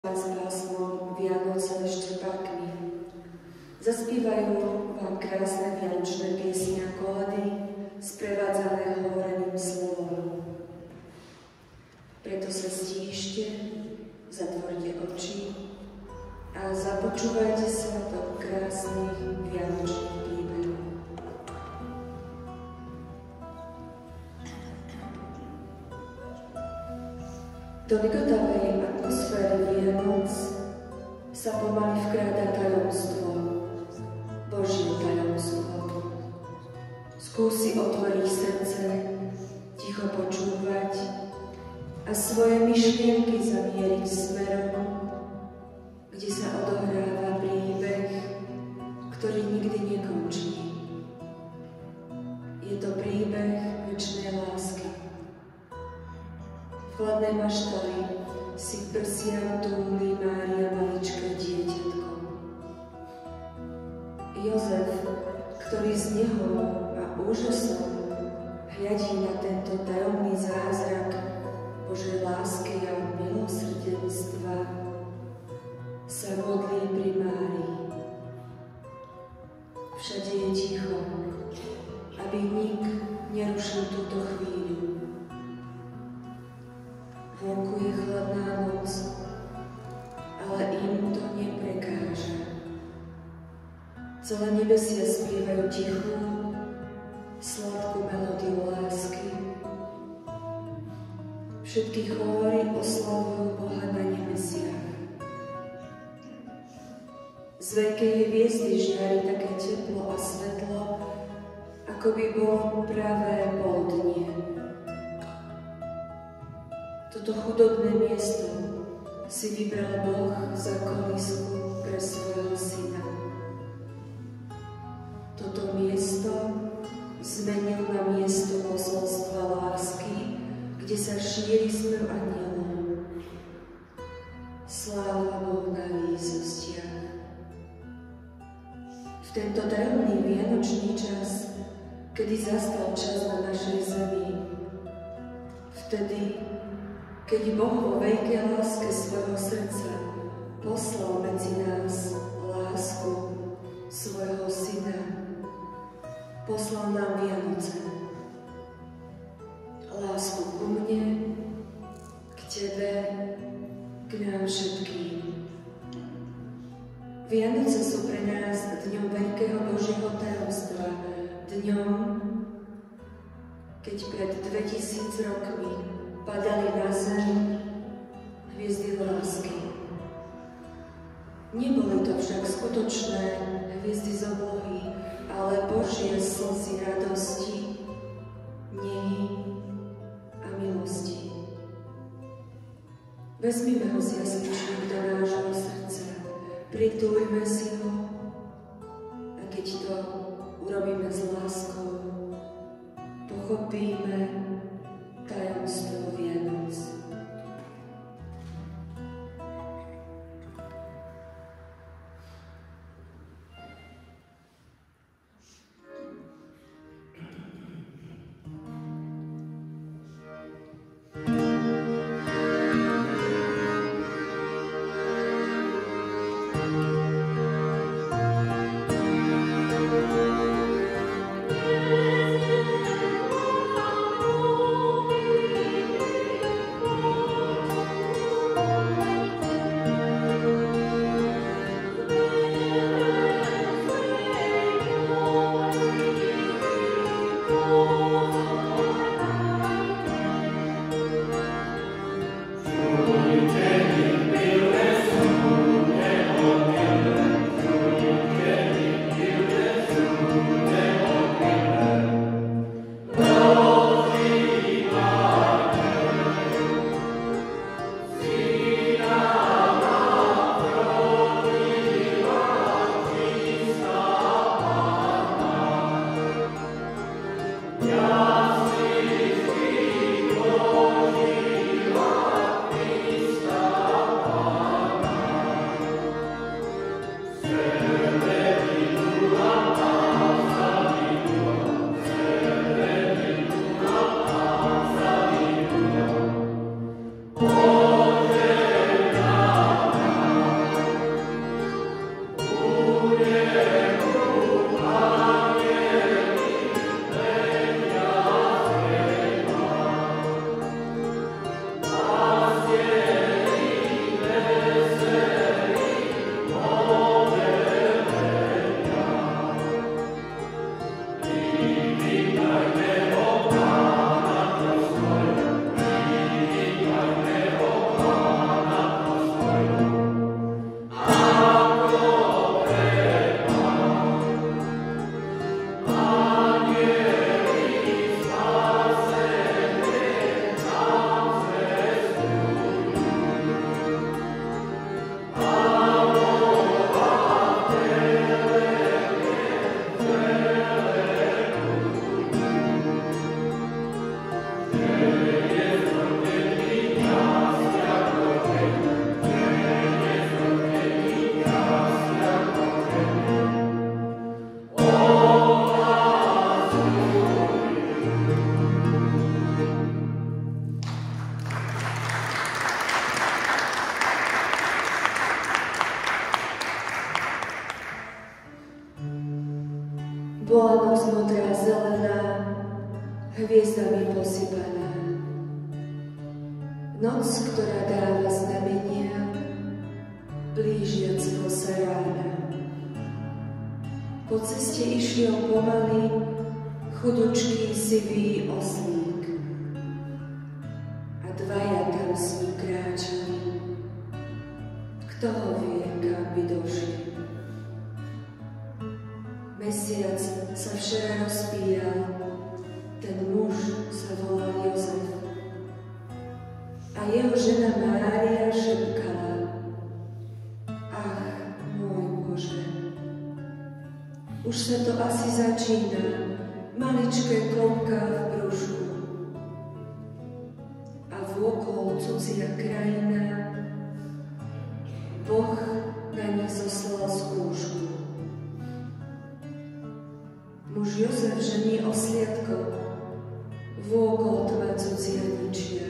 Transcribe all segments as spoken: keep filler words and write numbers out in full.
s pásmom Vianoce štrbákmi. Zaspievajú vám krásne vianočné piesne a koledy, sprevádzané hovoreným slovom. Preto sa stíšte, zatvorte oči a započúvajte sa do krásnych vianočných príbehov. Do ligotavej atmosféry Vianoc sa pomaly vkráda tajomstvo, Božie tajomstvo. Skúsi otvoriť srdce, ticho počúvať a svoje myšlienky zamieriť smerom, kde sa odohráva príbeh, ktorý nikdy nekončí. Je to príbeh večnej lásky. V chladnej maštali si k prsiam túli Mária maličké dieťatko. Jozef, ktorý z neho a úžasom hľadí na tento tajomný zázrak Božej lásky a milosrdenstva, sa modlí pri Márii. Všade je ticho, aby nik nerušil túto chvíľu. Vonku je chladná noc, ale im to neprekáža. Celé nebesia spievajú tichú, sladkú melódiu lásky. Všetky chóry oslavujú Boha na nebesiach. Z veľkej hviezdy žiari také teplo a svetlo, ako by bolo pravé poldnie. Toto chudobné miesto si vybral Boh za kolísku pre svojho syna. Toto miesto zmenil na miesto posolstva lásky, kde sa šíri spev anjelov. Sláva Bohu na výsostiach. V tento tajomný vianočný čas, kedy zastal čas na našej zemi, vtedy, keď Boh vo veľkej láske svojho srdca poslal medzi nás lásku svojho syna, poslal nám Vianoce. Lásku ku mne, k tebe, k nám všetkým. Vianoce sú pre nás dňom veľkého Božieho tajomstva, dňom, keď pred dvetisíc rokmi padali na zem hviezdy lásky. Neboli to však skutočné hviezdy z oblohy, ale Božie slzy radosti, nehy a milosti. Vezmime ho z jasličiek do nášho srdca, pritúľme si ho a keď to urobíme s láskou, pochopíme tajomstvo Vianoc. Thank you. hviezdami posypaná. Noc, ktorá dáva znamenia blížiaceho sa rána. Po ceste išiel pomaly chudučký sivý oslík a dvaja tam s ním kráčali. Kto ho vie, kam by došli? Mesiac sa včera rozpíjal, ten muž sa volal Jozef. A jeho žena Mária šepkala: Ach, môj Bože, už sa to asi začína, maličké klopka v brúšku. A vôkol cudzia krajina, Boh na nich zoslal skúšku. Muž Jozef žení osliadko, vôkol tma cudzia ničia.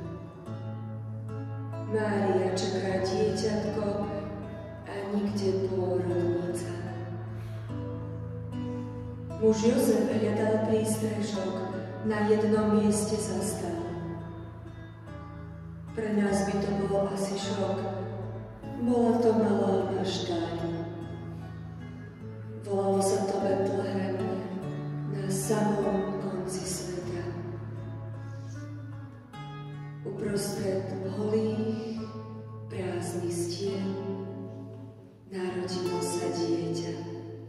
Mária čaká dieťatko a nikde pôrodnica. Muž Jozef hľadal prístrežok, na jednom mieste zastal. Pre nás by to bolo asi šok, bola to malá maštáň. Volalo sa to Betlehem, na samom konci sveta. Uprostred holých, prázdnych stien narodilo sa dieťa.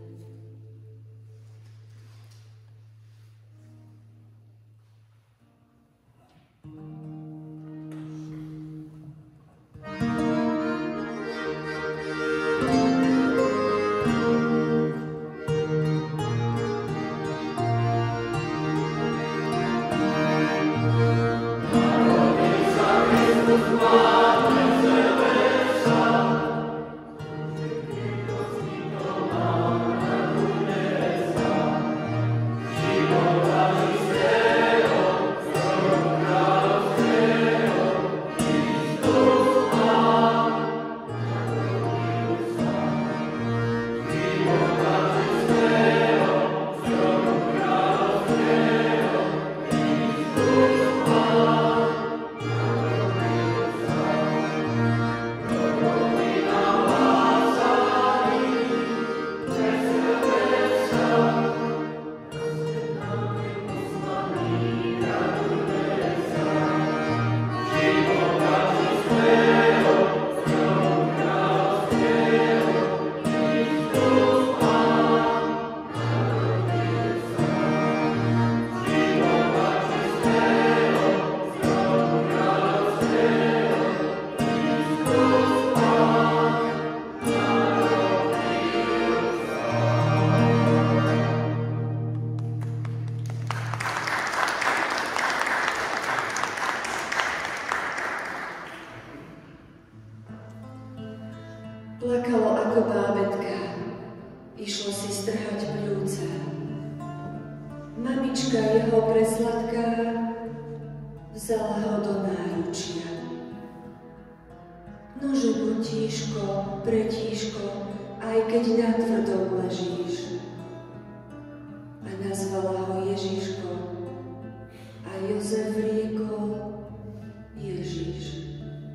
Plakalo ako bábetka, išlo si strhať pľúca. Mamička jeho presladká vzala ho do náručia. Nože buď tíško, pretíško, aj keď na tvrdom ležíš. A nazvala ho Ježiško a Jozef riekol Ježiš.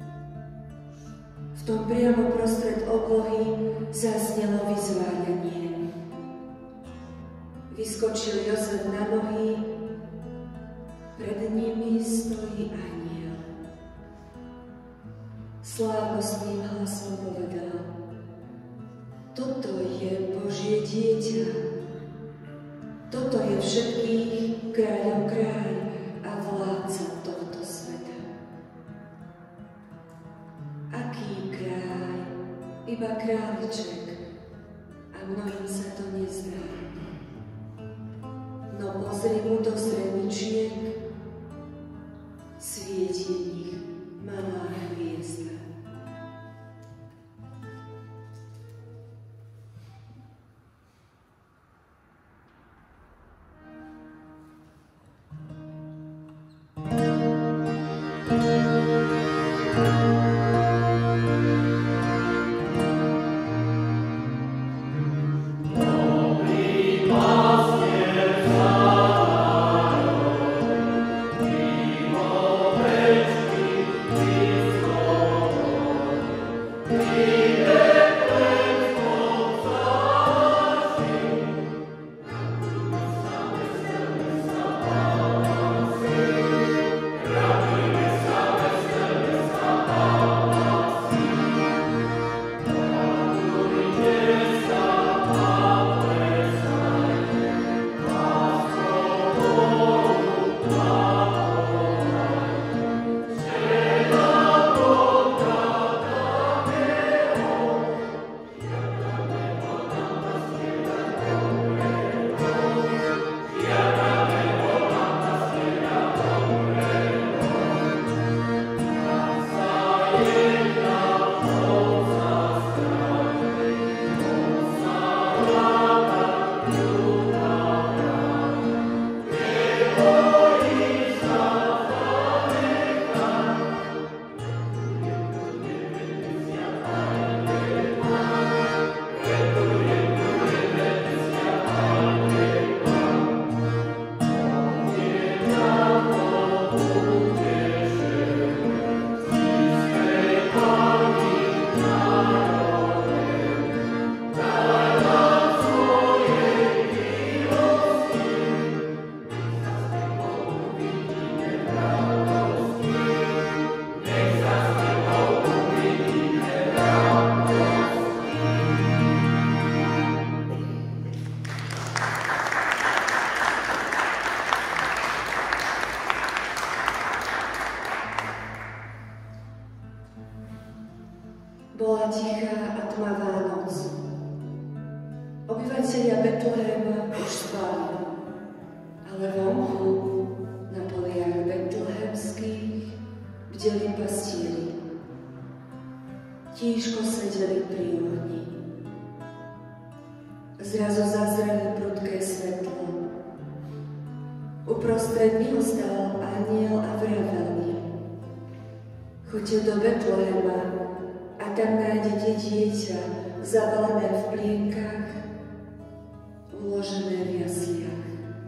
V tom priamo prostred oblohy zaznelo vyzváňanie. Vyskočil Jozef na nohy, pred nimi stojí anjel. Slávnostným hlasom povedal: Toto je Božie dieťa, toto je všetkých kráľov kráľ a vládca tohto sveta. Aký kráľ, iba králiček, a mnohým sa to nezdá. No pozri mu do zreničiek, svieti v nich malá hviezda. Bola tichá a tmavá noc. Obyvatelia Betlehema už spali, ale vonku na poliach betlehemských bdeli pastieri. Tížko sedeli pri ohni. Zrazu zazreli prudké svetlo. Uprostred neho stál anjel a vravel im: choďte do Betlehema a tam nájdete dieťa zavalené v plienkach, uložené v jasliach.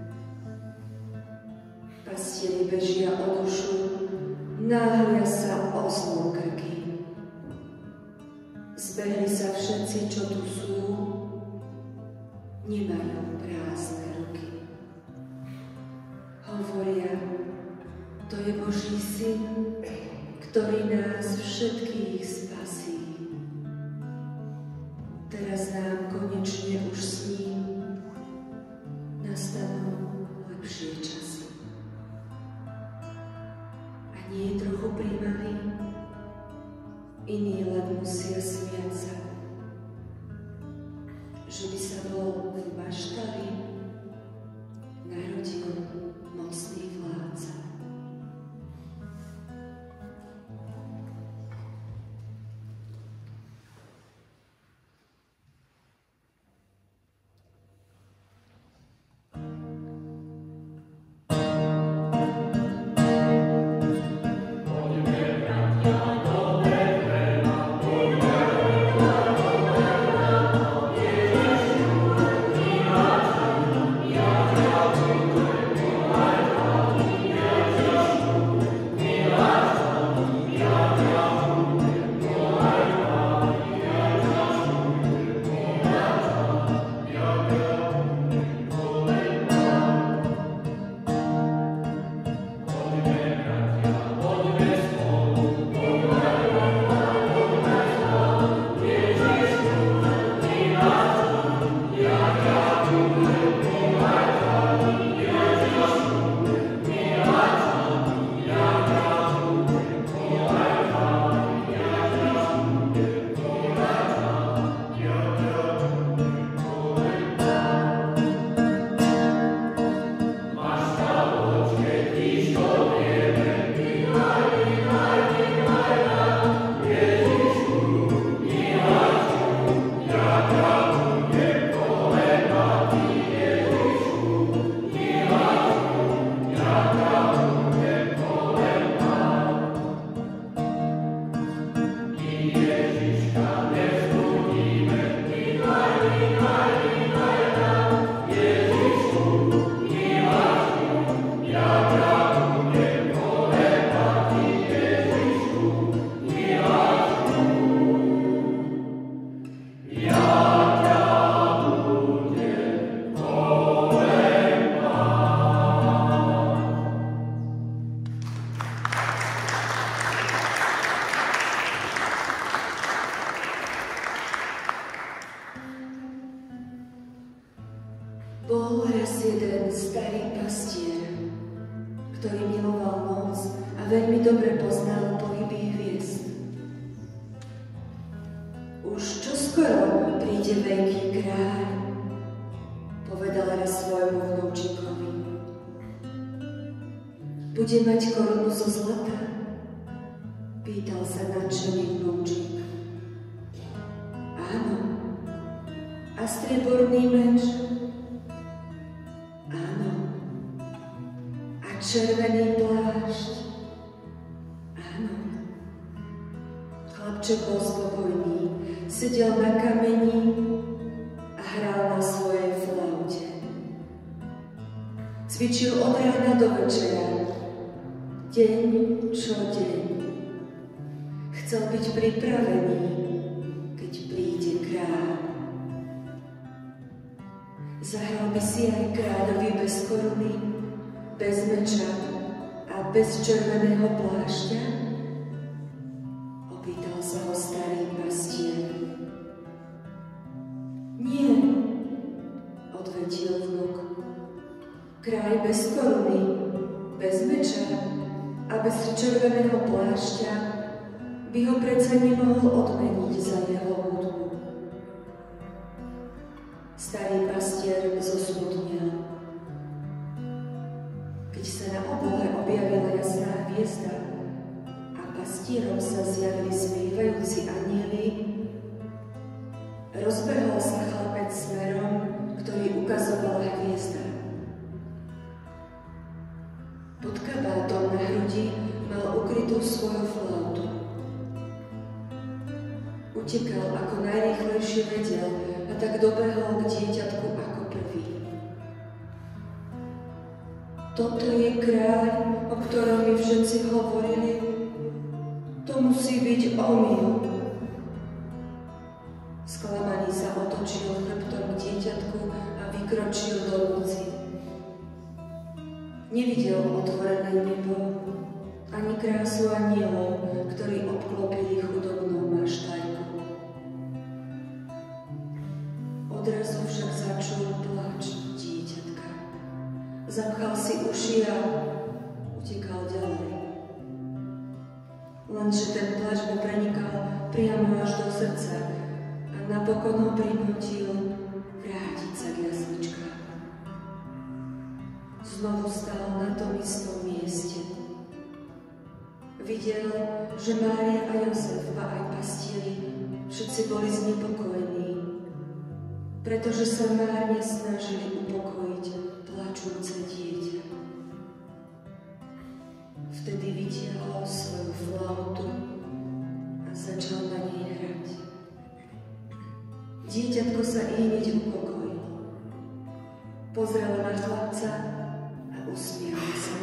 Pastieri bežia o dušu, náhlia sa o zlokrky. Zbehli sa všetci, čo tu sú, nemajú prázdne ruky. Hovoria, to je Boží syn, ktorý nás všetkých spasí. Teraz nám konečne už s ním nastanú lepšie časy. A nie je trochu primalý, iní len musia smiať sa, že by sa bol v maštali narodil mocný vládca. Thank you. Bol raz jeden starý pastier, ktorý miloval noc a veľmi dobre poznal pohyby hviezd. Už čoskoro príde veľký kráľ, povedal raz svojmu vnúčikovi. Bude mať korunu zo zlata? Pýtal sa nadšený vnúčik. Áno. A strieborný meč? Áno. A červený plášť? Áno. Chlapček bol spokojný, sedel na kameni a hral na svojej flaute. Cvičil od rána do večera, deň čo deň. Chcel byť pripravený, keď príde kráľ. Zahral by si aj kráľovi bez koruny, bez meča a bez červeného plášťa? Opýtal sa ho starý pastier. Nie, odvetil vnuk. Kráľ bez koruny, bez meča a bez červeného plášťa by ho predsa nemohol odmeniť za jeho hudbu. Starý pastier zosmutnil. Keď sa na oblohe objavila jasná hviezda a pastierom sa zjavili spievajúci anjeli, rozbehol sa chlapec smerom, ktorý ukazovala hviezda. Pod kabátom na hrudi mal ukrytú svoju flautu. Utekal ako najrýchlejšie vedel a tak dobehol k dieťatku ako prvý. Toto je kráľ, o ktorom mi všetci hovorili. To musí byť omyl. Sklamaný sa otočil chrbtom k dieťatku a vykročil do noci. Nevidel otvorené nebo, ani krásu anielov, ktorí obklopili chudobnú maštajku. Odrazu však začul pláč dieťatka. Zapchal si uši a utekal ďalej. Lenže ten pláč mu prenikal priamo až do srdca a napokon ho prinútil vrátiť sa k jasličkám. Znovu stál na tom istom mieste. Videl, že Mária a Jozef a aj pastieri všetci boli znepokojení, pretože sa márne snažili upokojiť plačúce dieťa. Vtedy vytiahol svoju flautu a začal na nej hrať. Dieťatko sa ihneď upokojilo. Pozrel na chlapca a usmial sa.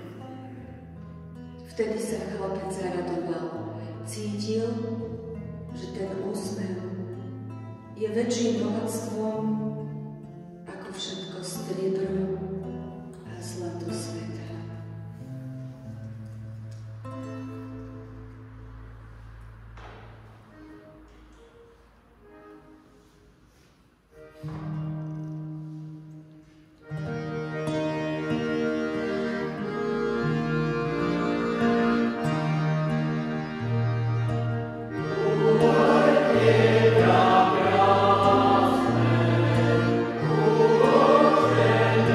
Vtedy sa chlapec zaradoval. Cítil, že ten úsmev je väčším bohatstvom ako všetko striebro a zlato sveta. Yeah.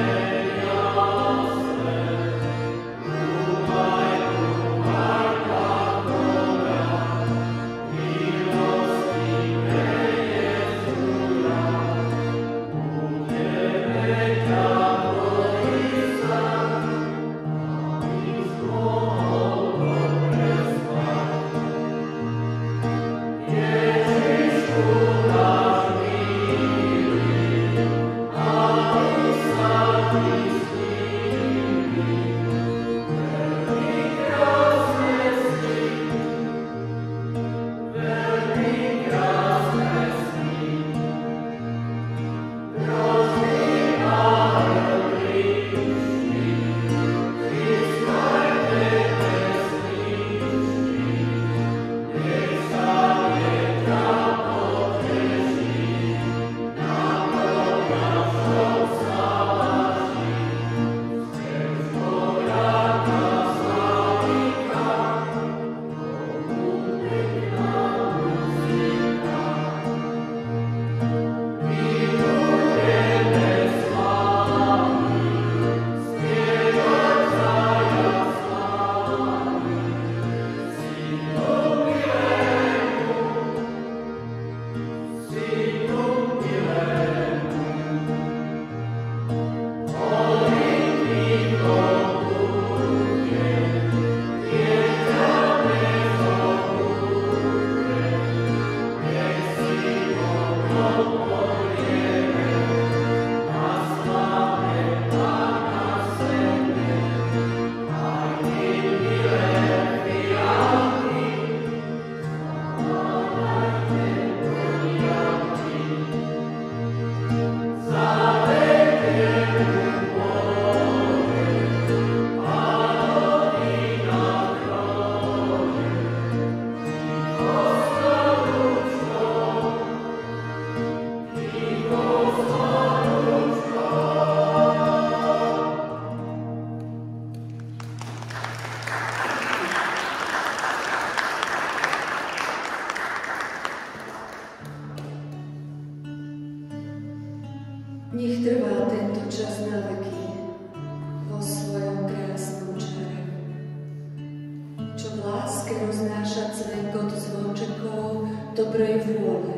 Nech trvá tento čas na veky vo svojom krásnom čare, čo v láske roznáša cvenkot zvončekov dobrej vôle.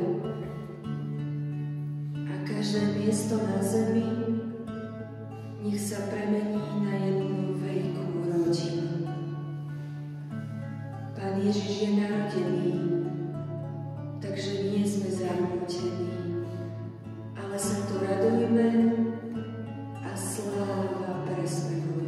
A každé miesto na zemi nech sa premení na jednu veľkú rodinu. Pán Ježiš je narodený, takže nie sme zarmútení, ale sa tu radujme a sláva presmevujme.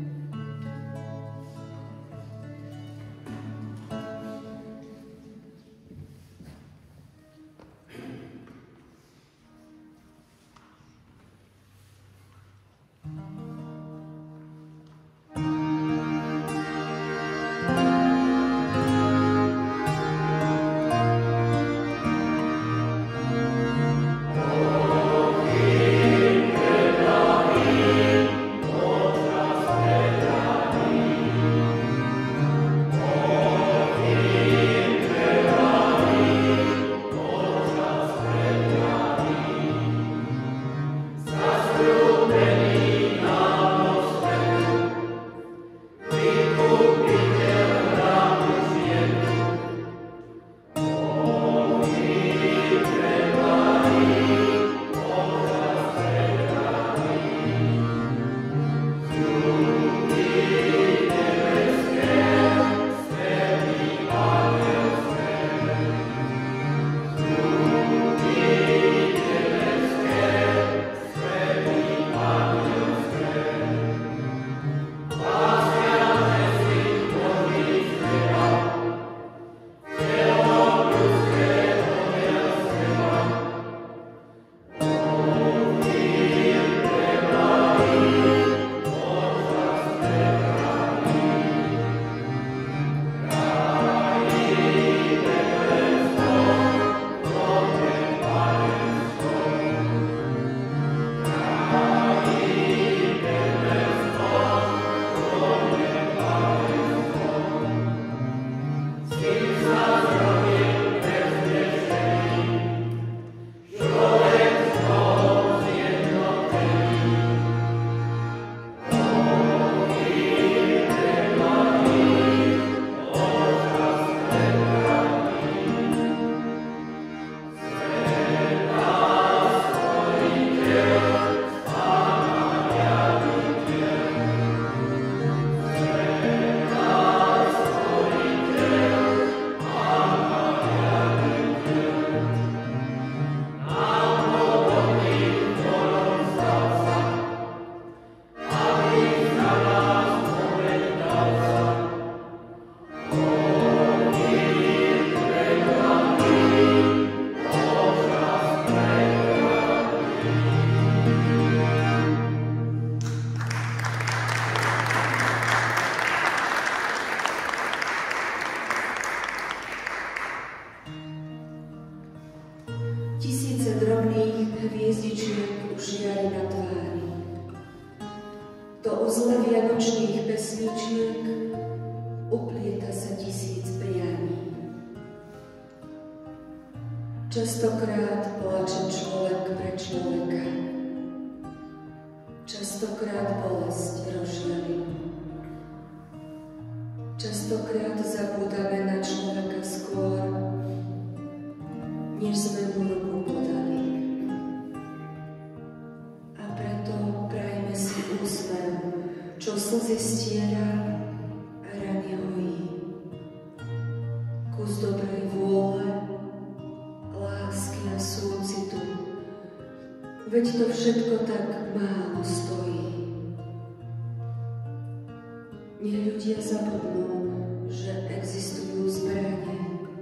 hviezdičiek už žiari na tvári. Do uzle vianočných pesničiek uplieta sa tisíc prianí. Častokrát plače človek pre človeka, častokrát bolesť rozžiari. Častokrát zabúdame na človeka skôr, než sme mu ruku podali. A preto prajme si úsmev, čo slzy stiera a rany hojí. Kus dobrej vôle, lásky a súcitu, veď to všetko tak málo stojí. Nech ľudia zabudnú, že existujú zbrane.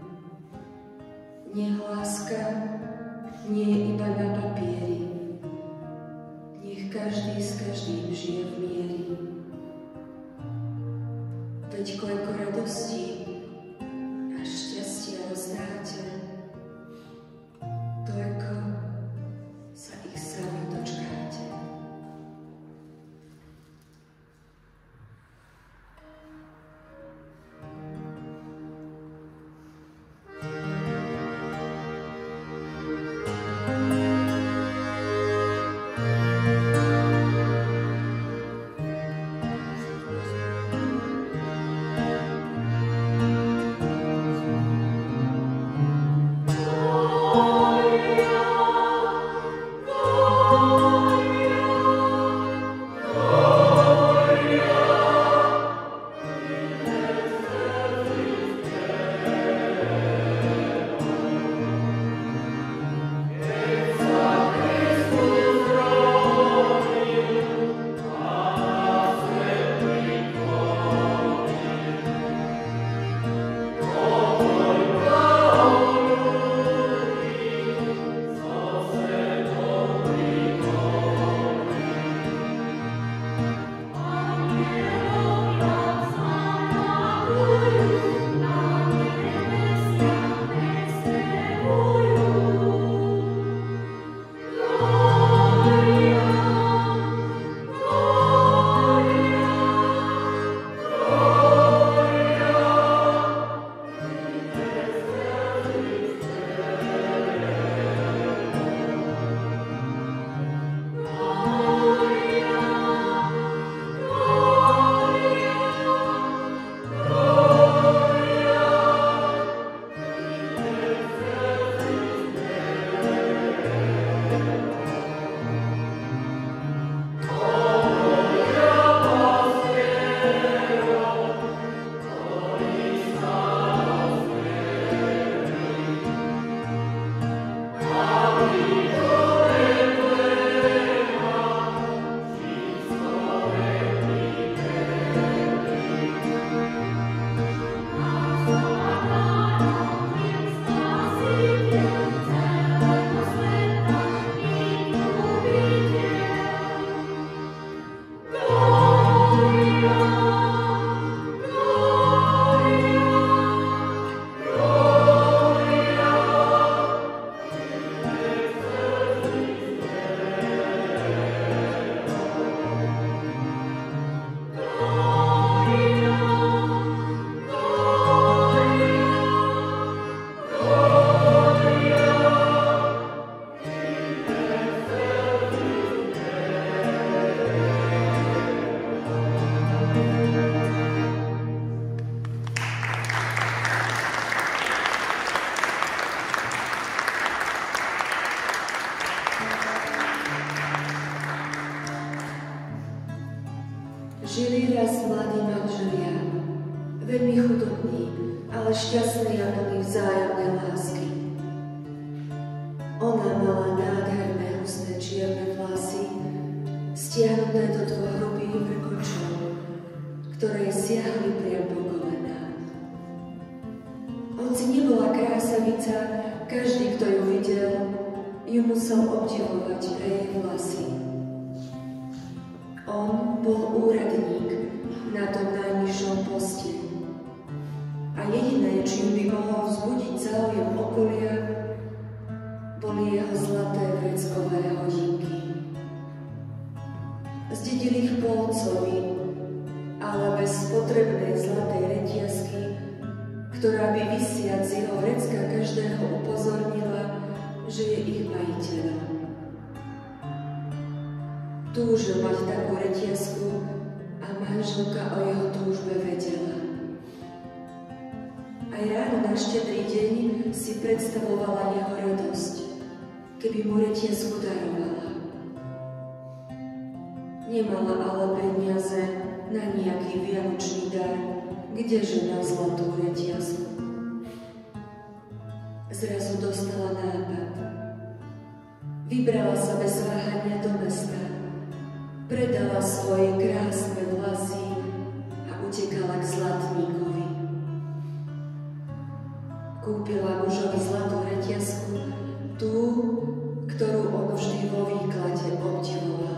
Nech láska nie je iba na papieri. Nech každý s každým žije v mieri. Veď koľko radosti a šťastia rozdáte, toľko sa ich sami dočkáte. šťastný a plný vzájomnej lásky. Ona mala nádherné husté čierne vlasy, stiahnuté do dvoch hrubých vrkočov, ktoré siahli priam po kolená. Hoci nebola krásavica, každý, kto ju videl, ju musel obdivovať pre jej vlasy. On bol úradník na tom najnižšom poste. A jediné, čím by mohol vzbudiť záujem okolia, boli jeho zlaté vreckové hodinky. Zdedil ich po otcovi, ale bez potrebnej zlatej retiazky, ktorá by visiac z jeho vrecka každého upozornila, že je ich majiteľom. Túžil mať takú retiazku a manželka o jeho túžbe vedela. Aj ráno na štedrý deň si predstavovala jeho radosť, keby mu retiazku darovala. Nemala ale peniaze na nejaký vianočný dar, kdeže na zlatú retiazku. Zrazu dostala nápad. Vybrala sa bez váhania do mesta, predala svoje krásne vlasy a utekala k zlatníkovi. Kúpila mužovi zlatú retiazku, tú, ktorú on vždy vo výklade obdivoval.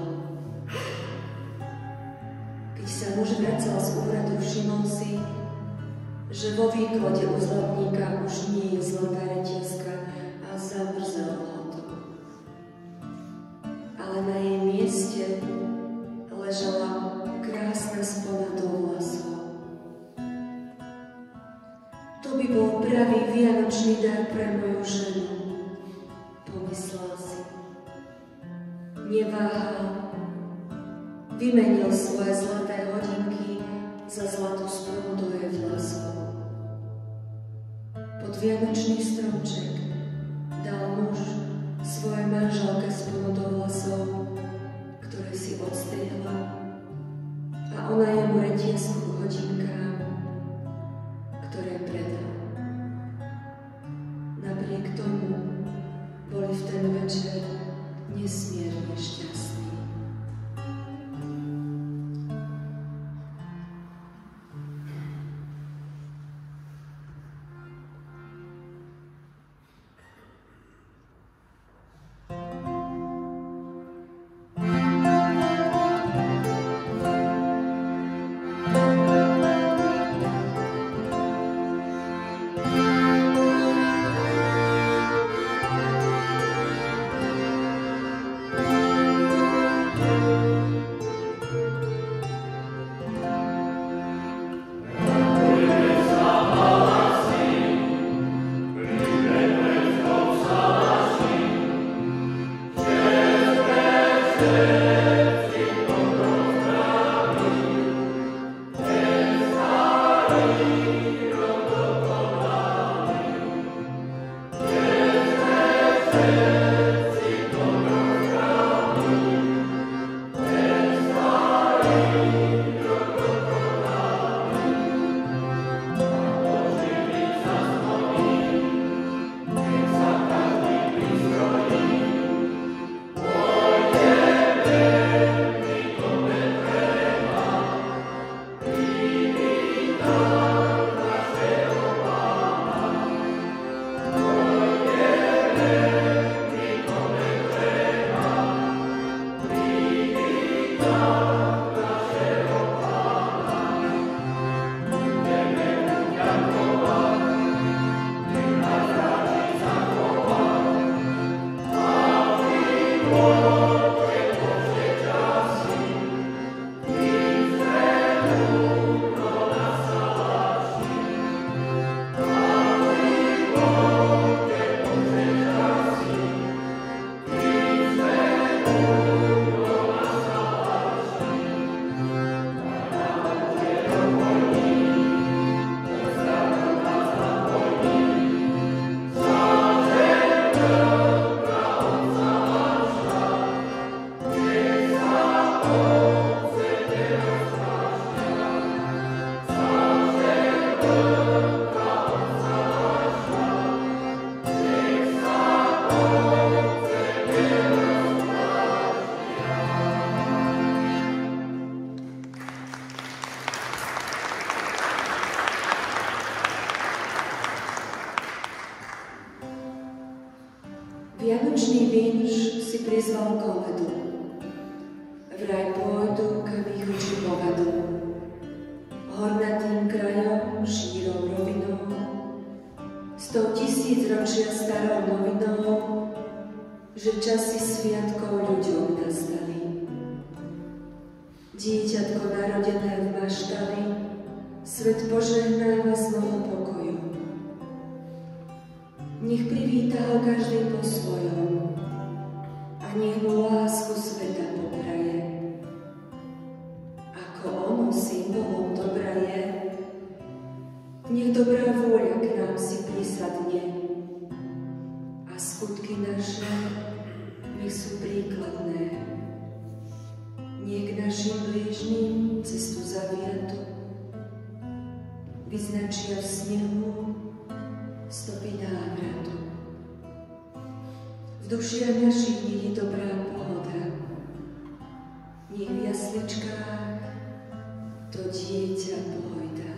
Keď sa muž vracal z úradu, všimol si, že vo výklade u zlatníka už nie je zlatá retiazka a zamrzelo ho to. Ale na jej mieste ležala krásna spona do vlasov. To by bol pravý vianočný dar pre moju ženu, pomyslel si. Neváhal, vymenil svoje zlaté hodinky za zlatú sponu do jej vlasov. Pod vianočný stromček dal muž svojej manželke sponu do vlasov, ktoré si odstriehla, a ona jemu retiazku k hodinkám, ktoré predal. Napriek tomu boli v ten večer nesmierne šťastní. Vianočný vinš si prizval kovedu. Vraj pôjdu k výchočí povadu. Hornatým krajom, šírou rovinou, s tou tisícročia starou novinou, že časy sviatkov ľuďom nastali. Dieťatko narodené v maštali svet požehnáva z môjho pokoju. Nech privítá ho každý po svojom a nech mu lásku sveta popraje. Ako ono symbolom dobra je, nech dobrá vôľa k nám si prisadne a skutky naše nech sú príkladné. Nech našim blížnym cestu zaviatu vyznačia v snehu stopy návratu. V dušiach našich nech je dobrá pohoda. Nech v jasličkách to dieťa pohojdá.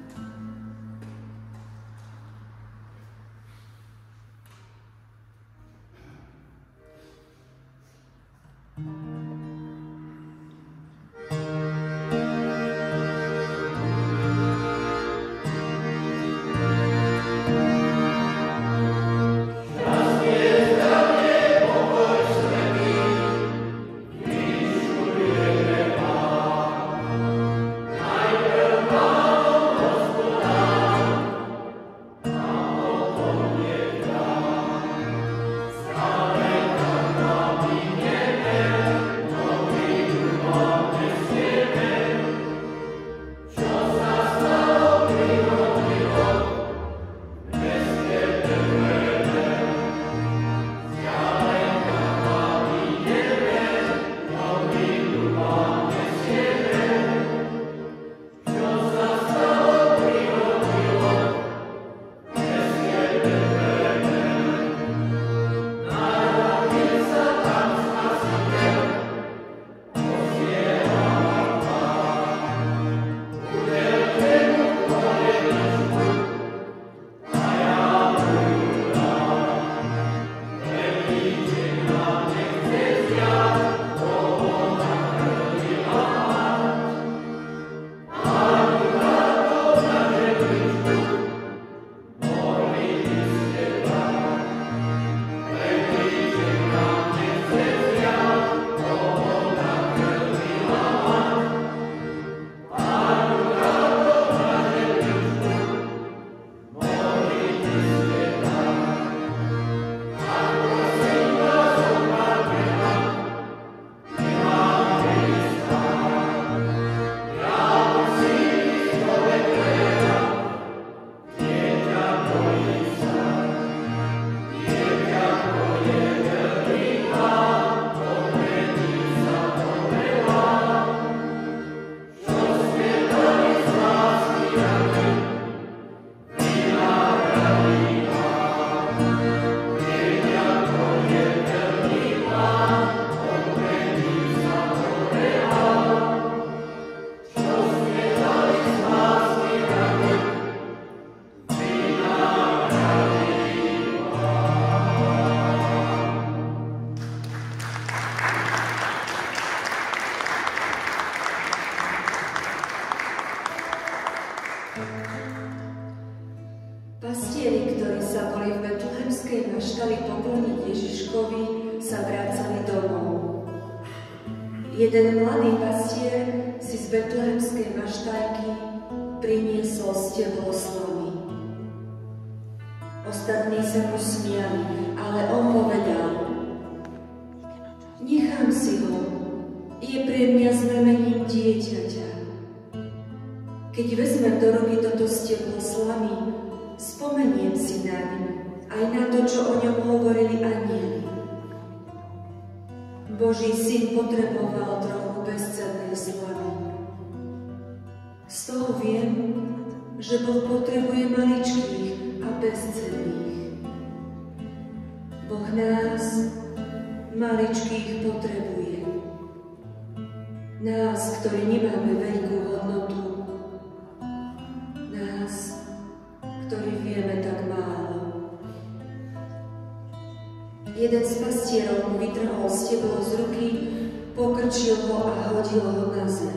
Pastieri, ktorí sa boli v betlehemskej maštali pokloniť Ježiškovi, sa vracali domov. Jeden mladý pastier si z betlehemskej maštajky priniesol steblo slamy. Ostatní sa mu smiali, ale on povedal: nechám si ho, je pre mňa znamením dieťaťa. Keď vezmem do ruky toto steblo slamy, spomeniem si naň, aj na to, čo o ňom hovorili anjeli. Boží syn potreboval trochu bezcennej slamy. Z toho viem, že Boh potrebuje maličkých a bezcenných. Boh nás, maličkých, potrebuje. Nás, ktorí nemáme veľkú hodnotu. Nás, ktorí vieme tak málo. Jeden z pastierov mu vytrhol steblo z ruky, pokrčil ho a hodil ho na zem.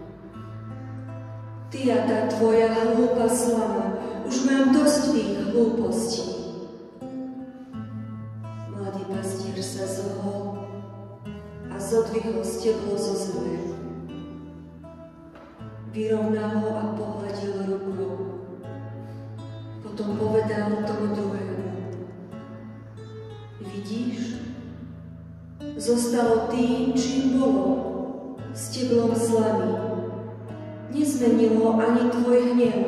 Ty a tá tvoja hlúpa slama, už mám dosť tých hlúpostí. Mladý pastier sa zohol a zodvihol steblo zo zeme. Vyrovnal ho a pohľadil rukou. Potom povedal tomu druhému: Vidíš? Zostalo tým, čím bolo, steblom slamy. Nezmenilo ani tvoj hnev.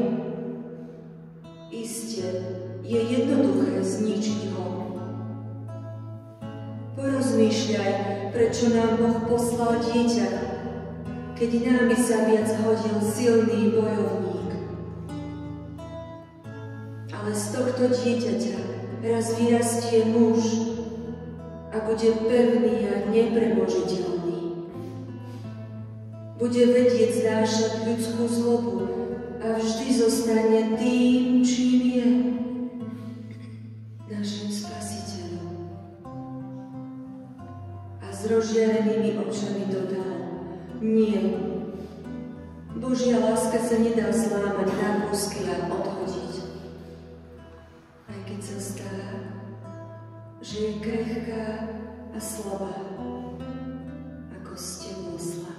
Iste je jednoduché zničiť ho. Porozmýšľaj, prečo nám Boh poslal dieťa, keď nám by sa viac hodil silný bojovník. Ale z tohto dieťaťa raz vyrastie muž a bude pevný a nepremožiteľný. Bude vedieť znášať ľudskú zlobu a vždy zostane tým, čím je, našim Spasiteľom. A s rozžiarenými očami dodal: Nie, Božia láska sa nedá zlámať na kúsky a odhodiť. Aj keď sa zdá, že je krehká a slabá, ako steblo slamy.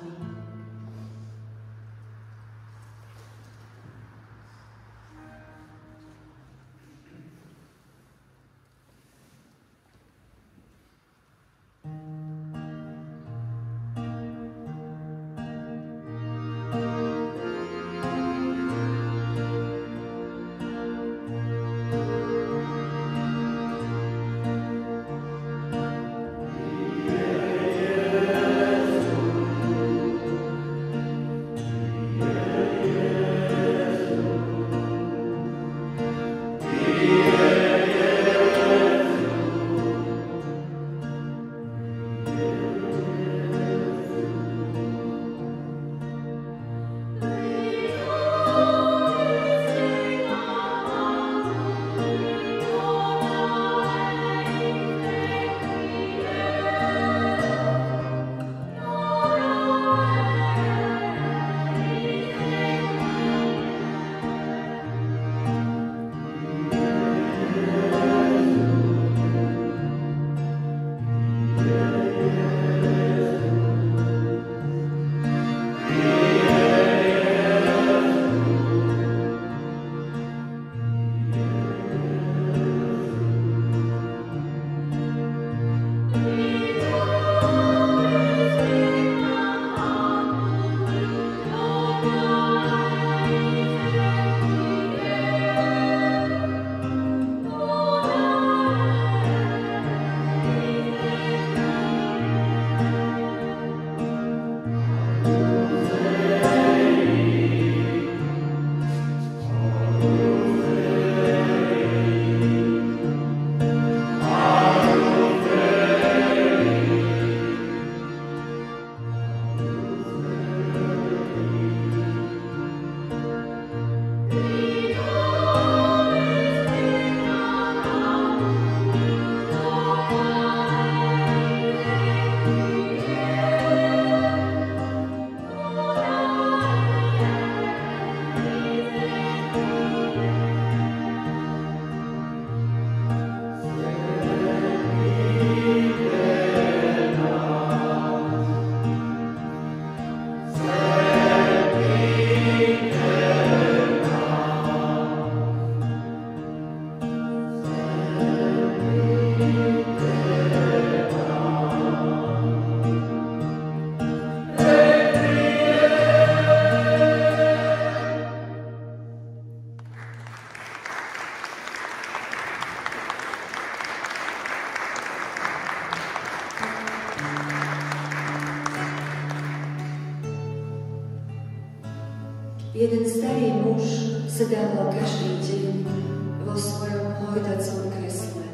Jeden starý muž sedával každý deň vo svojom hojdacom kresle.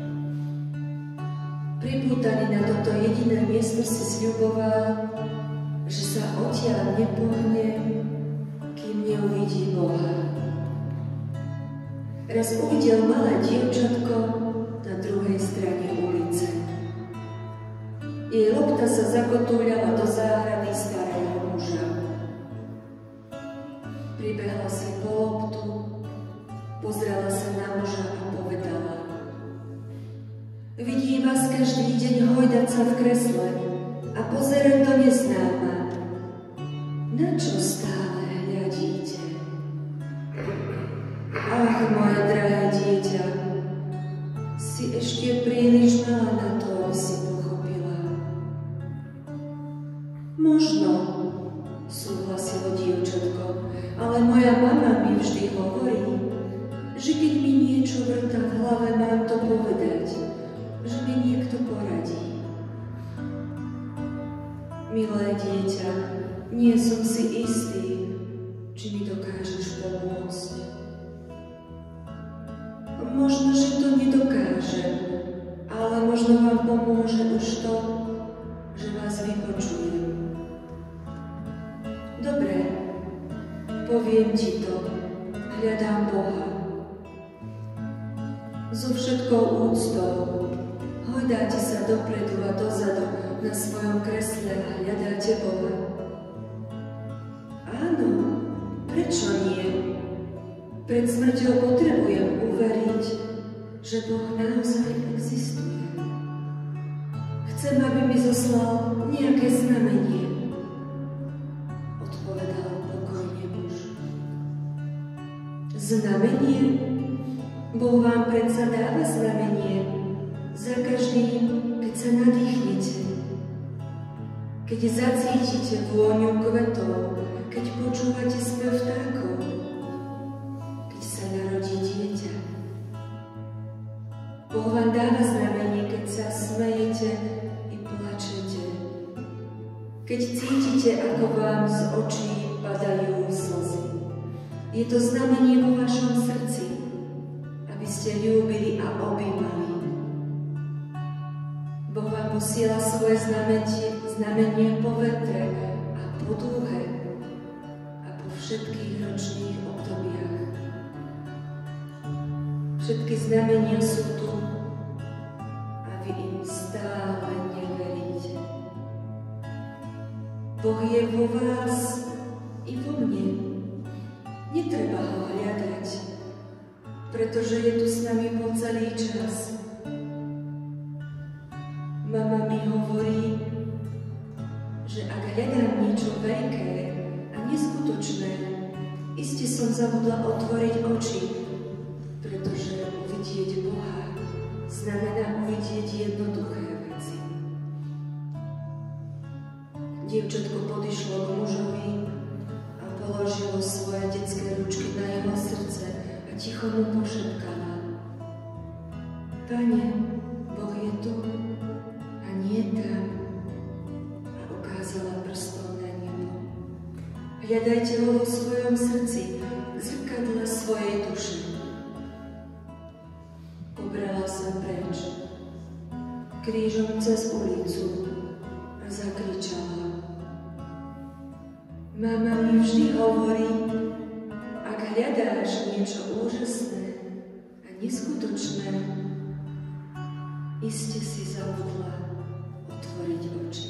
Pripútaný na toto jediné miesto si sľuboval, že sa odtiaľ nepohne, kým neuvidí Boha. Raz uvidel malé dievčatko na druhej strane ulice. Jej lopta sa zakotúľala do záhrady starého muža. Pribehla si po loptu, pozrela sa na muža a povedala: Vidím vás každý deň hojdať sa v kresle a pozerať do neznáma. Na čo stále hľadíte? Ach, moje drahé dieťa, si ešte príliš malá na to, aby si pochopila. Možno, súhlasilo dievčatko, ale moja mama mi vždy hovorí, že keď mi niečo vrta v hlave, mám to povedať, že mi niekto poradí. Milé dieťa, nie som si istý, či mi dokážeš pomôcť. Možno, že to nedokážem, ale možno vám pomôže už to, že vás vypočujem. Dobre, poviem ti to, hľadám Boha. So všetkou úctou hojdáte sa dopredu a dozadu na svojom kresle a hľadáte Boha. Áno, prečo nie? Pred smrťou potrebujem uveriť, že Boh naozaj existuje. Chcem, aby mi zoslal nejaké znamenie, odpovedal pokojne muž. Znamenie? Boh vám predsa dáva znamenie za každým, keď sa nadýchnete, keď zacítite vôňu kvetov, keď počúvate spev vtákov, keď sa narodí dieťa. Boh vám dáva znamenie, keď sa smejete i plačete, keď cítite, ako vám z očí padajú slzy. Je to znamenie vo vašom srdci, aby ste ľúbili a objímali. Boh vám posiela svoje znamenie, znamenie po vetre a po dúhe a po všetkých ročných obdobiach. Všetky znamenia sú tu a vy im stále neveríte. Boh je vo vás i vo mne. Netreba ho hľadať, pretože je tu s nami po celý čas. Mama mi hovorí, že ak hľadám niečo veľké a neskutočné, iste som zabudla otvoriť oči, pretože uvidieť Boha znamená uvidieť jednoduché veci. Dievčatko podišlo k mužovi a položilo svoje detské ručky na jeho srdce a ticho mu pošepkala: Pane, Boh je tu a nie tam. A ukázala prstom na nebo. Hľadajte ho vo svojom srdci, zrkadla svojej duše. Pobrala sa preč, krížom cez ulicu a zakričala: Mama mi vždy hovorí, ak hľadáš niečo úžasné a neskutočné, iste si zabudla otvoriť oči.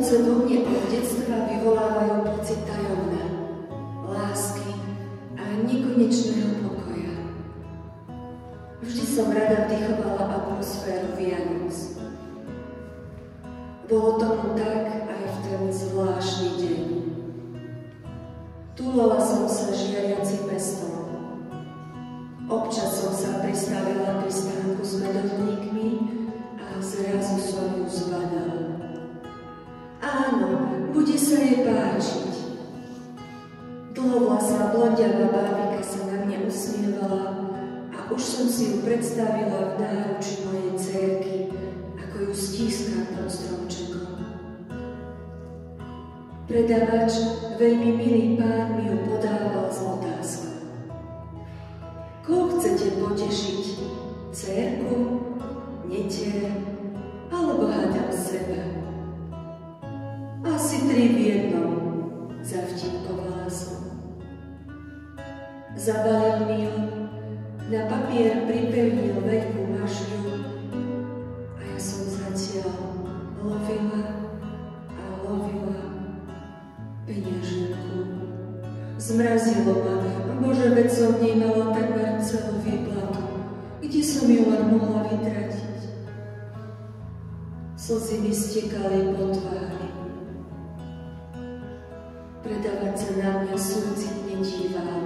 Životajúce vo mne od detstva vyvolávajú pocit tajomná, lásky a nekonečného pokoja. Vždy som rada vdychovala atmosféru Vianoc. Bolo tomu tak aj v ten zvláštny deň. Túlala som sa žiariacim mestom. Občas som sa pristavila pri stánku s medovníkmi a zrazu som ju zbadala. Áno, bude sa jej páčiť. Dlhovlasá blondiavá bábika sa na mňa usmievala a už som si ju predstavila v náruči mojej dcérky, ako ju stíska pod stromčekom. Predavač, veľmi milý pán, mi ju podával s otázkou. Koho chcete potešiť? Dcérku, netier, alebo hádam seba? Asi tri v jednom, zavtipkovala som. Zabalil mi ju, na papier pripevnil veľkú mašľu a ja som zatiaľ lovila a lovila peňaženku. Zmrazilo ma, Bože, veď som v nej mala takmer celú výplatu. Kde som ju len mohla vytratiť? Slzy mi stekali po tvári. Predavač sa na mňa súcitne díval.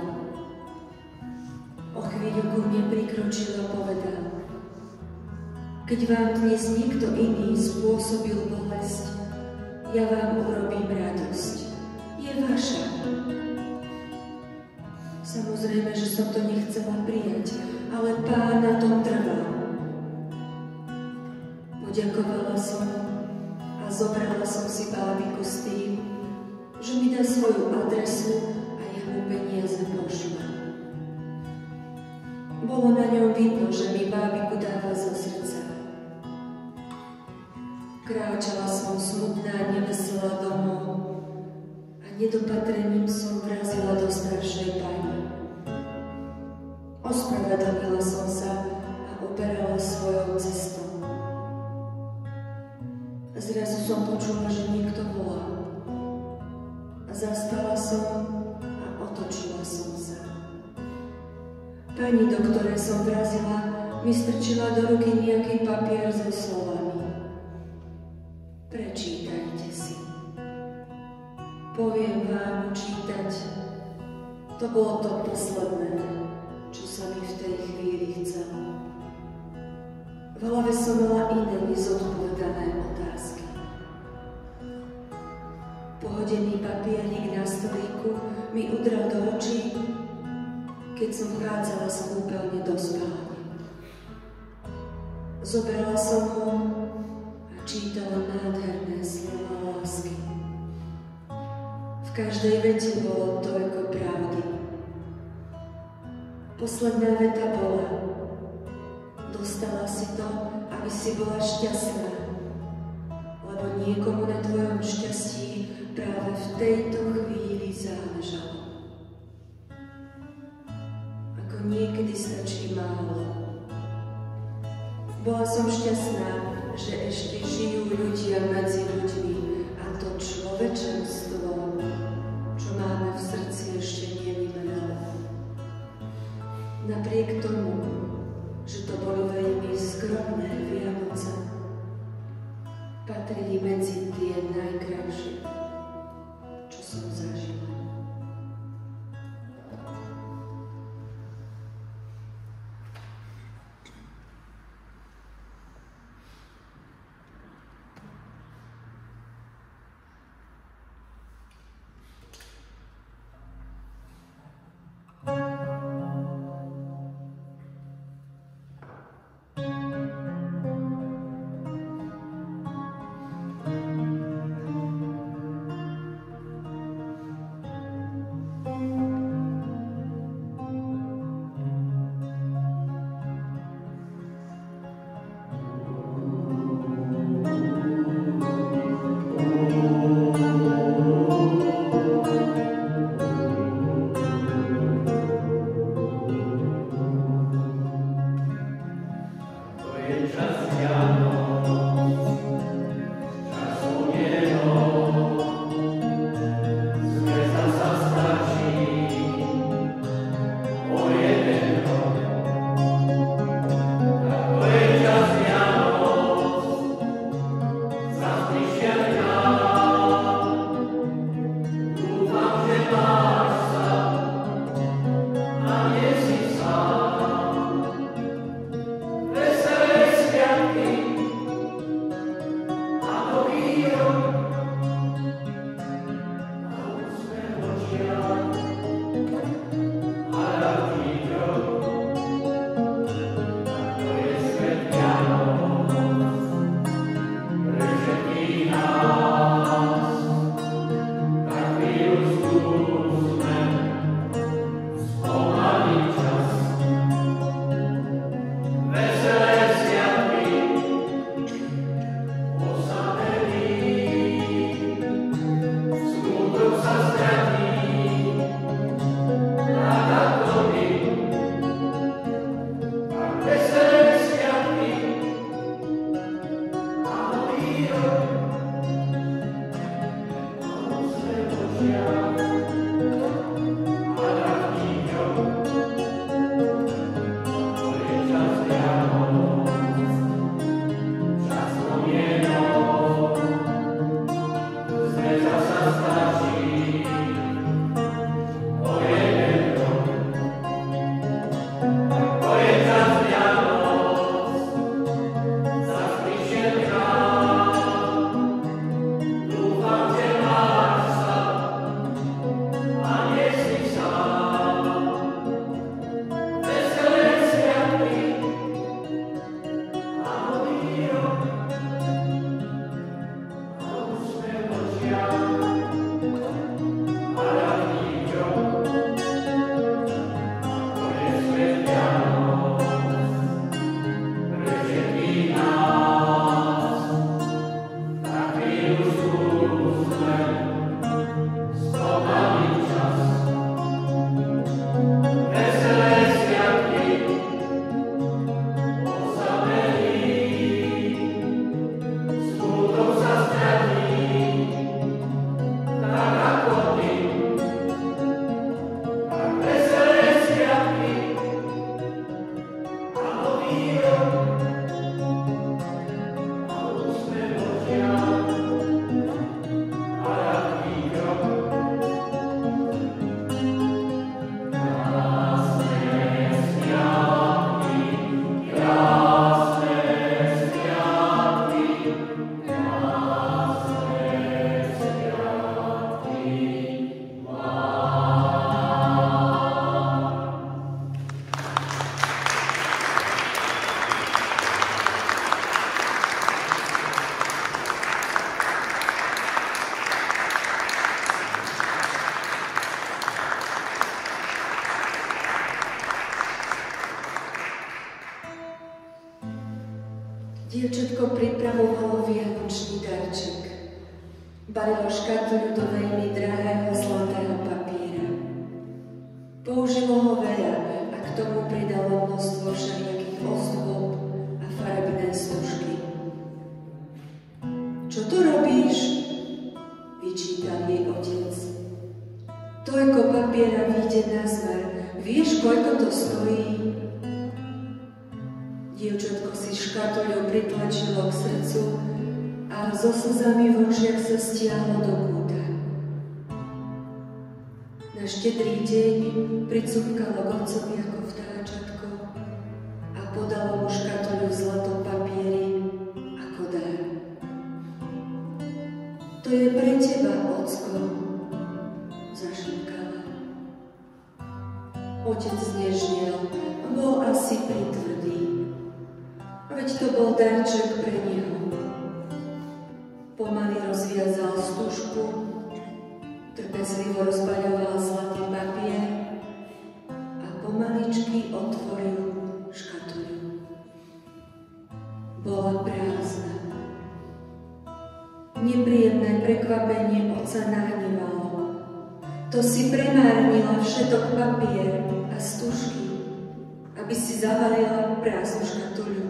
O chvíľu ku mne prikročil a povedal: Keď vám dnes nikto iný spôsobil bolesť, ja vám urobím radosť. Je vaša. Samozrejme, že som to nechcela prijať, ale Pán na tom trval. Poďakovala som a zobrala som si bábiku s tým, že mi dá svoju adresu a ja mu peniaze pošla. Bolo na ňom vidno, že mi bábiku dáva zo srdca. Kráčala som smutná a neveselá domov a nedopatrením som vrazila do staršej pani. Ospravedlnila som sa a uberala svojou cestou. Zrazu som počula, že niekto volá. Zastala som a otočila som sa. Pani, do ktorej som vrazila, mi strčila do ruky nejaký papier so slovami. Prečítajte si. Poviem vám čítať. To bolo to posledné, čo sa mi v tej chvíli chcelo. V hlave som mala iné nezodpovedané otázky. Pohodený papierik na stolíku mi udrel do očí, keď som vchádzala z kúpeľne do spálne. Zobrala som ho a čítala nádherné slova lásky. V každej vete bolo toľko pravdy. Posledná veta bola: dostala si to, aby si bola šťastná, lebo niekomu na tvojom šťastí práve v tejto chvíli záležalo. Ako niekedy stačí málo. Bola som šťastná, že ešte žijú ľudia medzi ľuďmi a to človečenstvo, čo máme v srdci, ešte nevymrelo. Napriek tomu, že to boli veľmi skromné Vianoce, patrili medzi tie najkrajšie, čo som zažila. Dievčatko pripravovalo vianočný darček. Balilo škatuľu do veľmi drahého zlatého papiera. Použilo ho veľa a k tomu pridalo množstvo všelijakých ozdôb a farebné stužky. Čo tu robíš? Vyčítal jej otec. Toľko papiera vyjde na zmar. Vieš, koľko to stojí? Dievčatko si škatuľu pritlačilo k srdcu a so slzami v očiach sa stiahlo do kúta. Na štedrý deň pricúpkalo k otcovi ako vtáčatko a podalo mu škatuľu v zlatom papieri ako dar. To je pre teba, ocko, zašepkala. Otec znežnel, bol asi pritvrdý. Veď to bol darček pre neho. Pomaly rozviazal stužku, trpezlivo rozbaľoval zlatý papier a pomaličky otvoril škatuľu. Bola prázdna. Nepríjemné prekvapenie otca nahnevalo. To si premárnila všetok papier a stužky, aby si zavalila prázdnu škatuľu.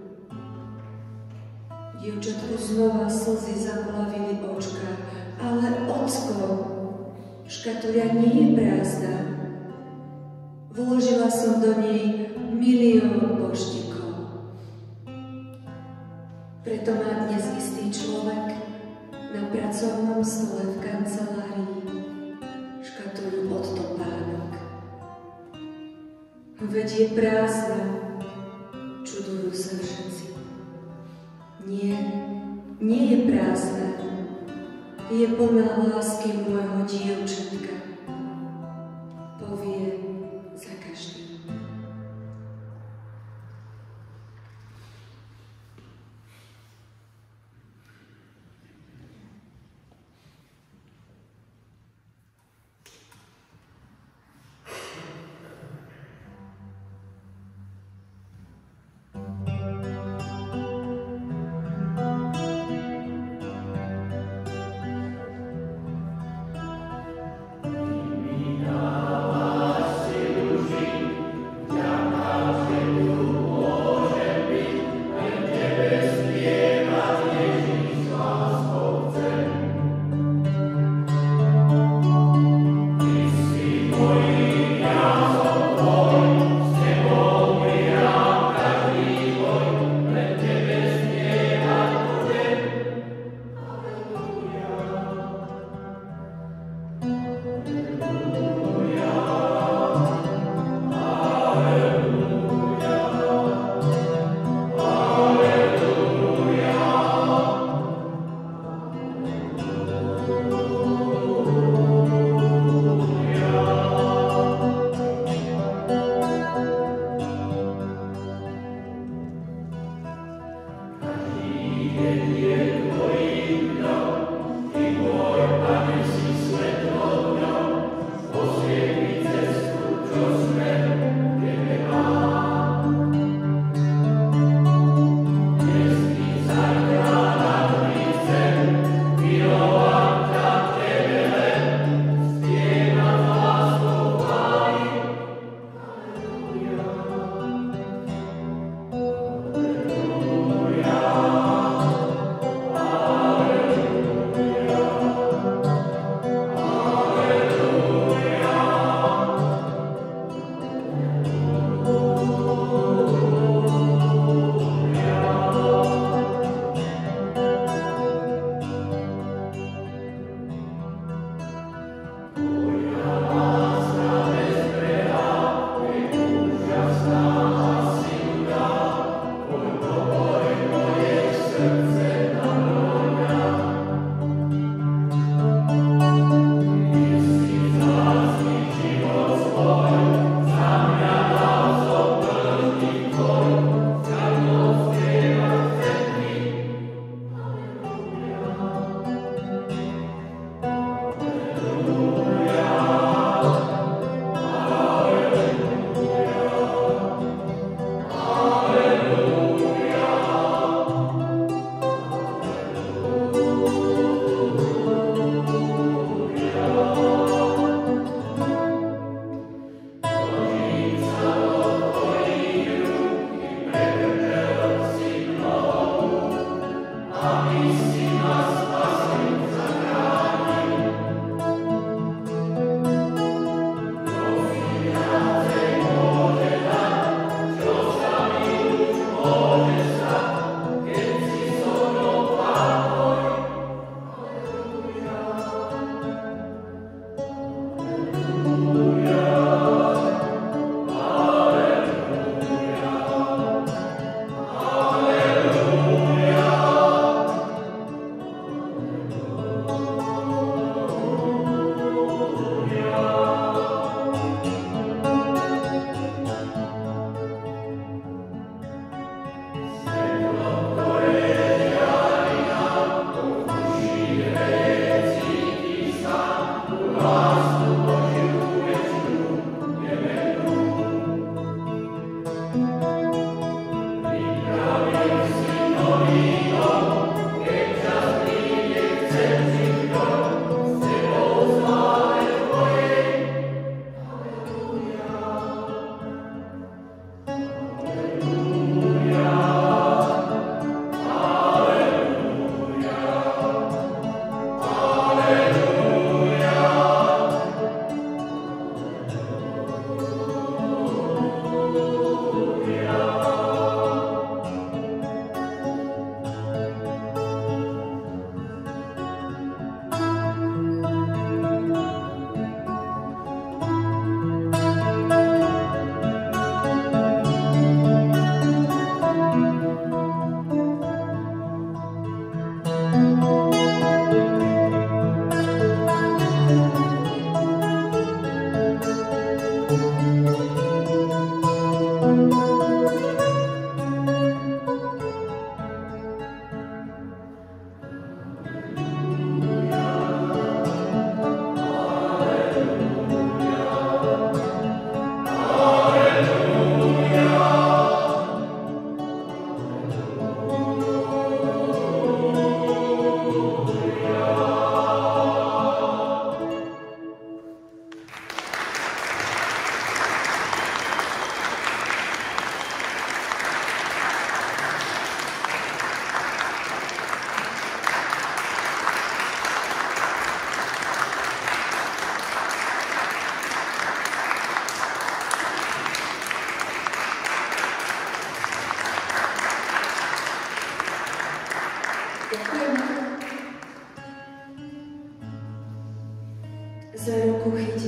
Dievčatku znova slzy zaplavili očka, ale ocko, škatuľa nie je prázdna. Vložila som do nej milión poštikov. Preto má dnes istý človek na pracovnom stole v kancelárii škatuľu od topánok. Veď je prázdna, čudujú sa všetci. Nie, nie je prázdna, je plná lásky môjho dievčatka. Povie za každým.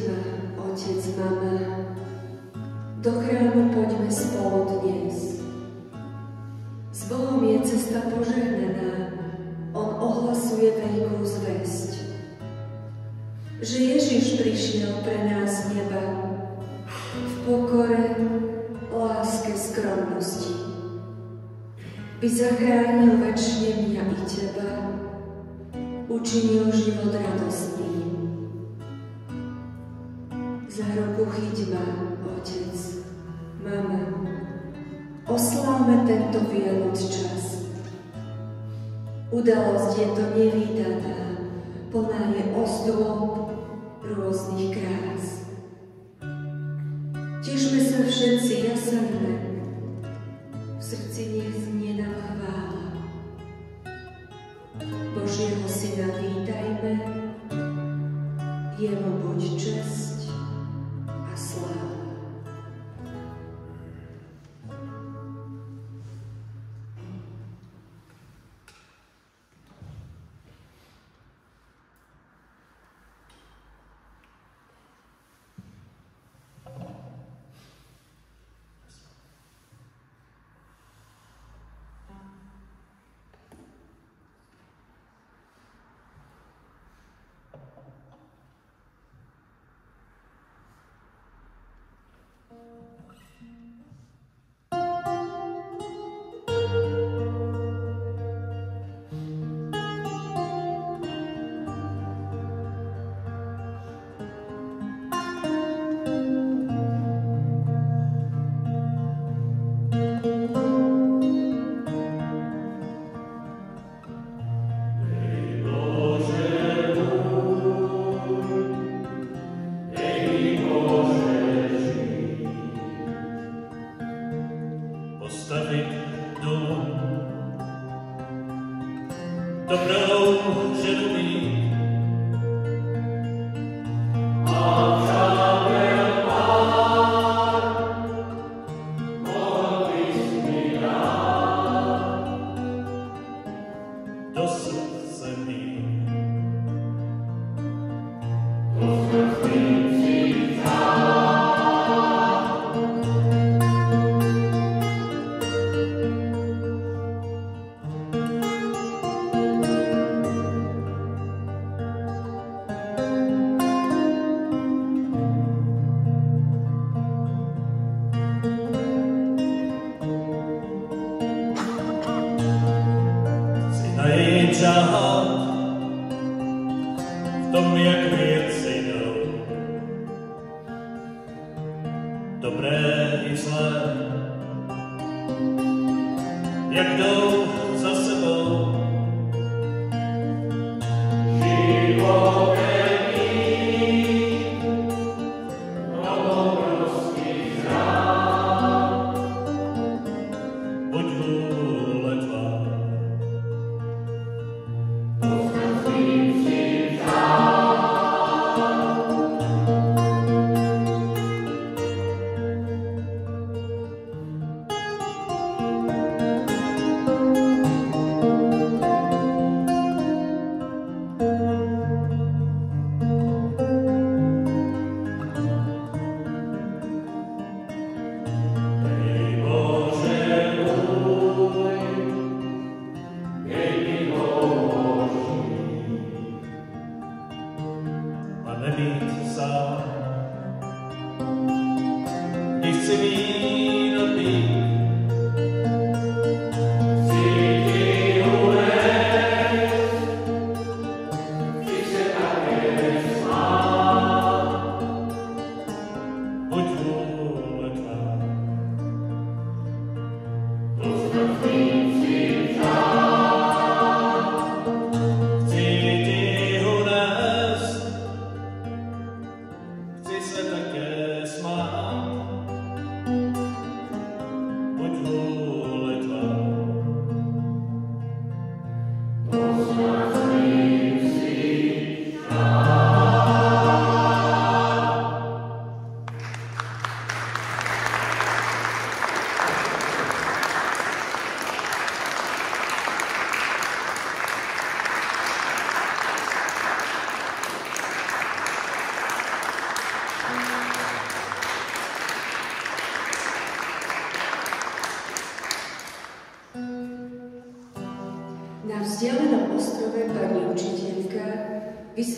ma, otec, mama. Do chrámu poďme spolu dnes. S Bohom je cesta požehnaná, on ohlasuje veľkú zvesť. Že Ježiš prišiel pre nás z neba v pokore, láske, skromnosti. By zachránil večne mňa i teba, učinil život radostným. Za ruku chyť ma, otec, mama, oslávme tento Vianoc čas. Udalosť je to nevídaná, plná je ozdôb rôznych krás. Tešme sa všetci, jasajme, v srdci nech znie nám chvála. Božieho Syna vítajme, jemu buď česť a sláva.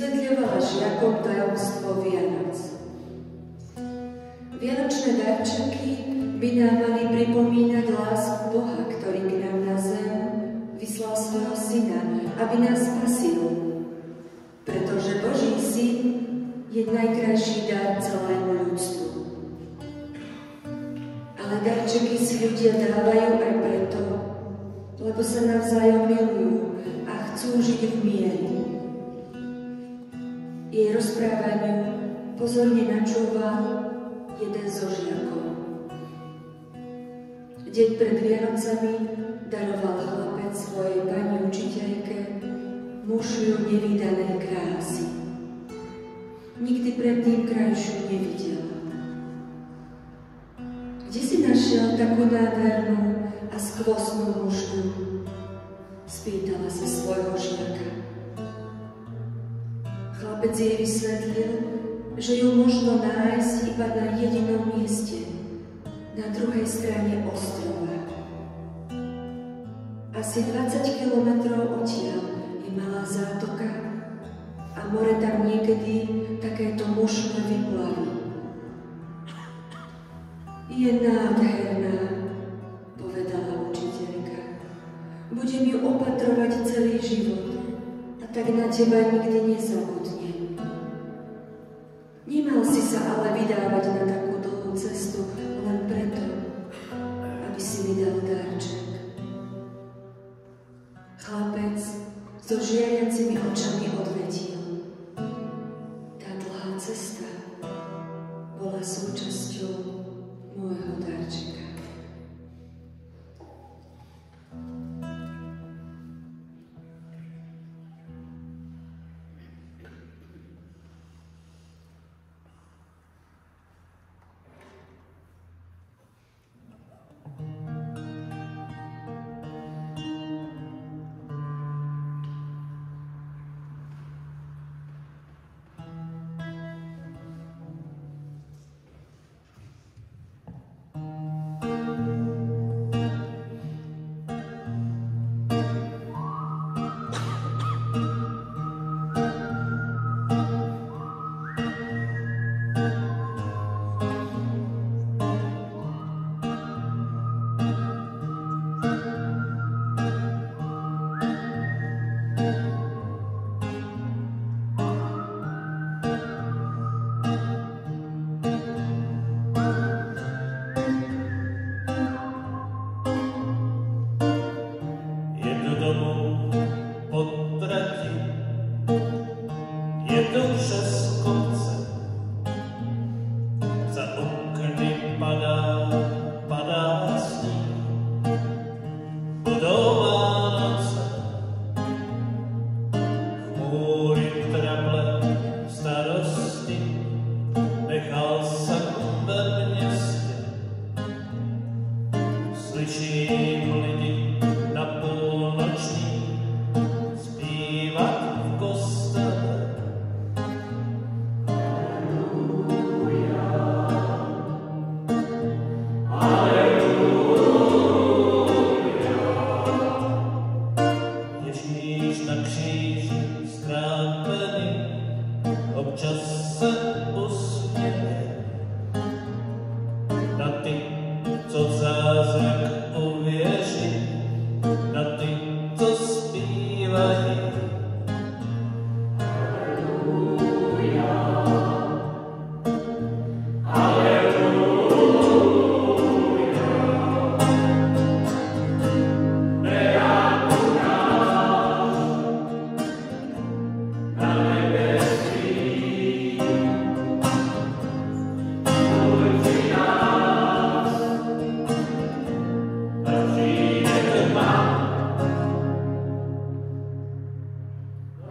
vysvetľovala žiakom tajomstvo Vianoc. Vianočné darčeky by nám mali pripomínať lásku Boha, ktorý k nám na zem vyslal svojho syna, aby nás spasil. Pretože Boží syn je najkrajší dar celému ľudstvu. Ale darčeky si ľudia dávajú aj preto, lebo sa navzájom milujú a chcú žiť v mieri. Jej rozprávaniu pozorne načúval jeden zo žiakov. Deň pred Vianocami daroval chlapec svojej pani učiteľke mušľu nevídanej krásy. Nikdy predtým krajšiu nevidel. Kde si našiel takú nádhernú a skvostnú mušľu? Spýtala sa svojho žiaka. Chlapec jej vysvetlil, že ju možno nájsť iba na jedinom mieste, na druhej strane ostrova. Asi dvadsať kilometrov odtiaľ je malá zátoka a more tam niekedy takéto mušle vyplaví. Je nádherná, povedala učiteľka. Budem ju opatrovať celý život a tak na teba nikdy nezabudnem. Nemal si sa ale vydávať na takú dlhú cestu len preto, aby si mi dal darček. Chlapec so žiariacimi očami odvetil. Tá dlhá cesta bola súčasťou môjho darčeka.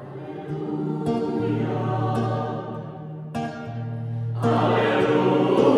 Hallelujah.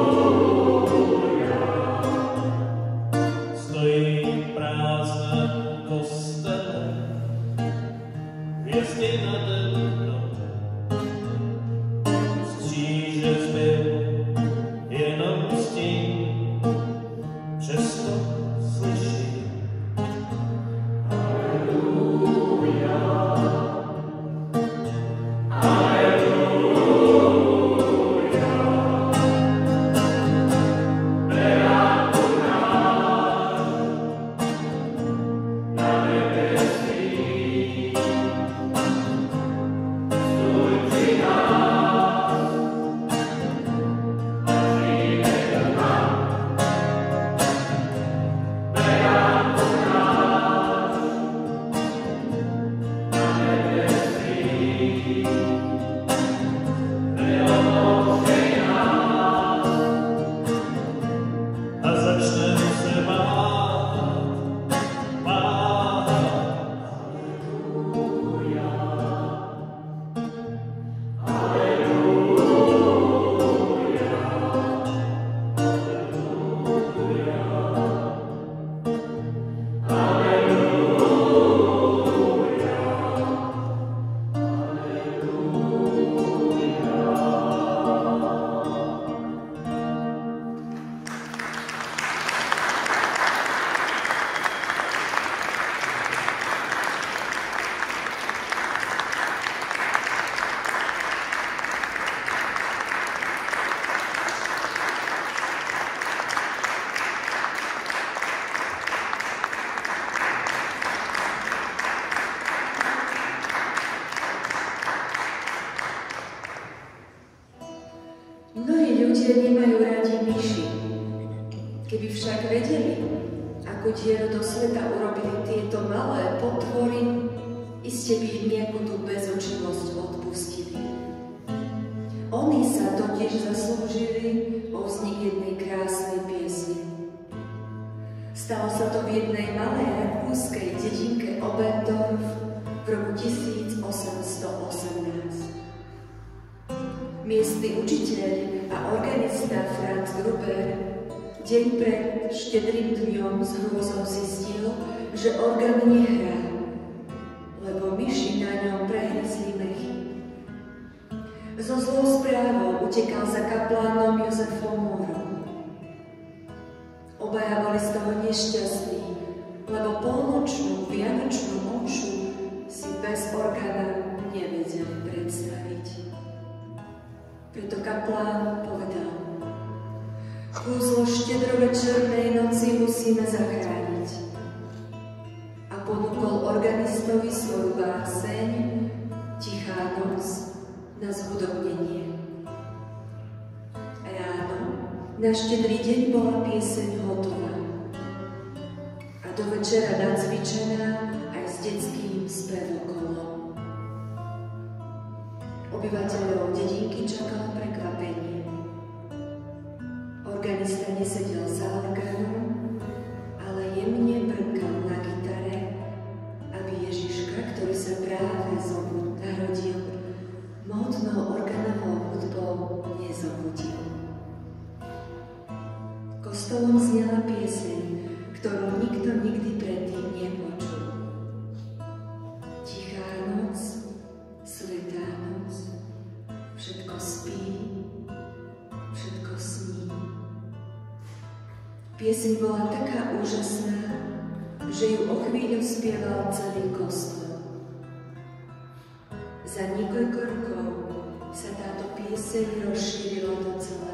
majú radi myši. Keby však vedeli, ako dieru do sveta urobili tieto malé potvory, iste by im nejakú tú bezočivosť odpustili. Oni sa totiž zaslúžili o vznik jednej krásnej piesne. Stalo sa to v jednej malej rakúskej dedinke Oberndorf v roku tisíc osemsto osemnásť. Miestny učiteľ a organista Franz Gruber deň pred štedrým dňom s hrôzou zistil, že orgán nehrá, lebo myši na ňom prehryzli mechy. So zlou správou utekal za kaplánom Jozefom Morom. Obaja boli z toho nešťastní, lebo polnočnú vianočnú omšu si bez orgána nevedeli predstaviť. Preto kaplán povedal: kúzlo štedrovečernej noci musíme zachrániť. A ponúkol organistovi svoju báseň Tichá noc na zhudobnenie. Ráno na štedrý deň bola pieseň hotová a do večera nacvičená aj s detským spevokolom. Obyvateľov dedinky čakalo prekvapenie. Organista nesedel za orgánom, ale jemne brnkal na gitare, aby Ježiška, ktorý sa práve zobu narodil, módnou organovou hudbou nezobudil. Kostolom znela pieseň, ktorú nikto nikdy predtým nepočul. Tichá noc, svätá noc, všetko spí, všetko sní. Pieseň bola taká úžasná, že ju o chvíľu spieval celý kostol. Za niekoľko rokov sa táto pieseň rozšírila do celého